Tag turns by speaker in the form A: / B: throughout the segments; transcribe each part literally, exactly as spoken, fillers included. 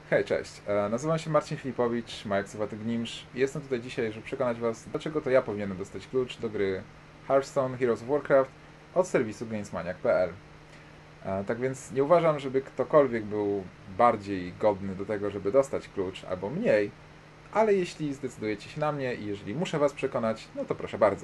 A: Hej, cześć. E, Nazywam się Marcin Filipowicz, Majeksowaty Gnimsz i jestem tutaj dzisiaj, żeby przekonać Was, dlaczego to ja powinienem dostać klucz do gry Hearthstone Heroes of Warcraft od serwisu gamesmaniak kropka p l. E, Tak więc nie uważam, żeby ktokolwiek był bardziej godny do tego, żeby dostać klucz, albo mniej, ale jeśli zdecydujecie się na mnie i jeżeli muszę Was przekonać, no to proszę bardzo.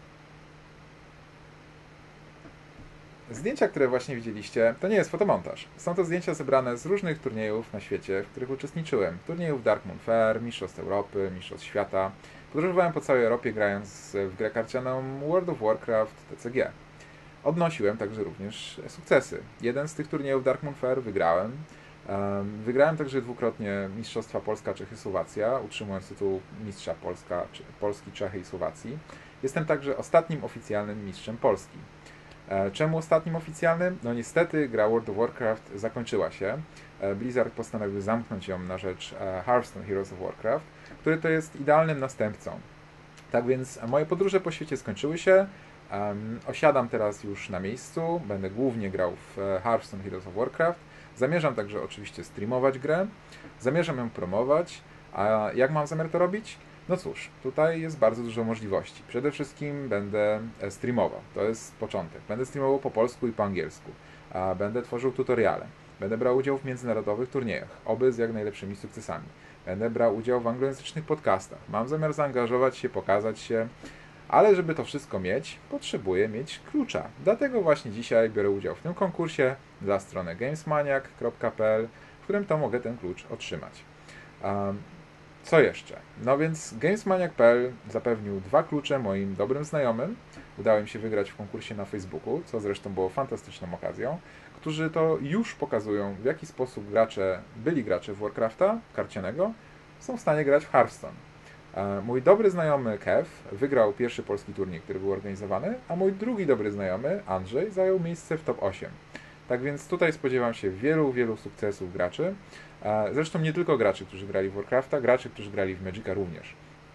A: Zdjęcia, które właśnie widzieliście, to nie jest fotomontaż. Są to zdjęcia zebrane z różnych turniejów na świecie, w których uczestniczyłem. Turniejów Dark Moon Fair, Mistrzostw Europy, Mistrzostw Świata. Podróżowałem po całej Europie, grając w grę karcianą World of Warcraft T C G. Odnosiłem także również sukcesy. Jeden z tych turniejów Dark Moon Fair wygrałem. Um, Wygrałem także dwukrotnie Mistrzostwa Polska, Czechy, Słowacja, utrzymując tytuł Mistrza Polska, Polski, Czechy i Słowacji. Jestem także ostatnim oficjalnym mistrzem Polski. Czemu ostatnim oficjalnym? No niestety gra World of Warcraft zakończyła się. Blizzard postanowił zamknąć ją na rzecz Hearthstone Heroes of Warcraft, który to jest idealnym następcą. Tak więc moje podróże po świecie skończyły się. Um, osiadam teraz już na miejscu, będę głównie grał w Hearthstone Heroes of Warcraft. Zamierzam także oczywiście streamować grę, zamierzam ją promować. A jak mam zamiar to robić? No cóż, tutaj jest bardzo dużo możliwości. Przede wszystkim będę streamował, to jest początek. Będę streamował po polsku i po angielsku. A będę tworzył tutoriale. Będę brał udział w międzynarodowych turniejach, oby z jak najlepszymi sukcesami. Będę brał udział w anglojęzycznych podcastach. Mam zamiar zaangażować się, pokazać się, ale żeby to wszystko mieć, potrzebuję mieć klucza. Dlatego właśnie dzisiaj biorę udział w tym konkursie za stronę gamesmaniak kropka p l, w którym to mogę ten klucz otrzymać. Um, Co jeszcze? No więc gamesmaniak kropka p l zapewnił dwa klucze moim dobrym znajomym. Udało im się wygrać w konkursie na Facebooku, co zresztą było fantastyczną okazją, którzy to już pokazują, w jaki sposób gracze, byli gracze w Warcrafta karcianego, są w stanie grać w Hearthstone. Mój dobry znajomy Kev wygrał pierwszy polski turniej, który był organizowany, a mój drugi dobry znajomy Andrzej zajął miejsce w top osiem. Tak więc tutaj spodziewam się wielu, wielu sukcesów graczy. Zresztą nie tylko graczy, którzy grali w Warcrafta, graczy, którzy grali w Magica również.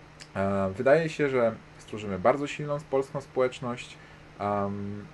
A: Wydaje się, że stworzymy bardzo silną polską społeczność um,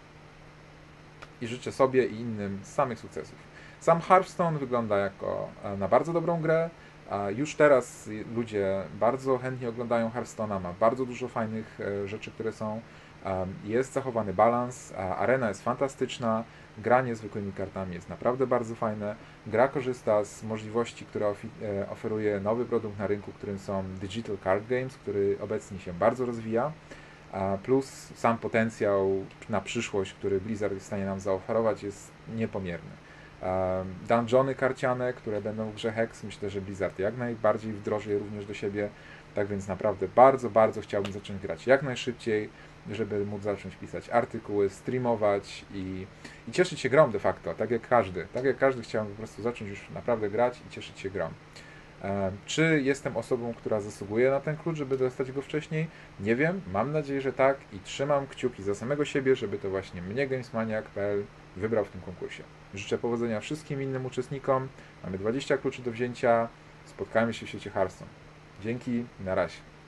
A: i życzę sobie i innym samych sukcesów. Sam Hearthstone wygląda jako na bardzo dobrą grę. Już teraz ludzie bardzo chętnie oglądają Hearthstone'a, ma bardzo dużo fajnych rzeczy, które są. Jest zachowany balans, arena jest fantastyczna, gra niezwykłymi kartami jest naprawdę bardzo fajne. Gra korzysta z możliwości, które oferuje nowy produkt na rynku, którym są Digital Card Games, który obecnie się bardzo rozwija. Plus sam potencjał na przyszłość, który Blizzard jest w stanie nam zaoferować, jest niepomierny. Dungeony karciane, które będą w grze Hex, myślę, że Blizzard jak najbardziej wdroży je również do siebie. Tak więc naprawdę bardzo, bardzo chciałbym zacząć grać jak najszybciej, żeby móc zacząć pisać artykuły, streamować i, i cieszyć się grą de facto, tak jak każdy. Tak jak każdy chciałbym po prostu zacząć już naprawdę grać i cieszyć się grą. Czy jestem osobą, która zasługuje na ten klucz, żeby dostać go wcześniej? Nie wiem, mam nadzieję, że tak i trzymam kciuki za samego siebie, żeby to właśnie mnie gamesmaniak kropka p l wybrał w tym konkursie. Życzę powodzenia wszystkim innym uczestnikom. Mamy dwadzieścia kluczy do wzięcia. Spotkajmy się w świecie Hearthstone. Dzięki, na razie.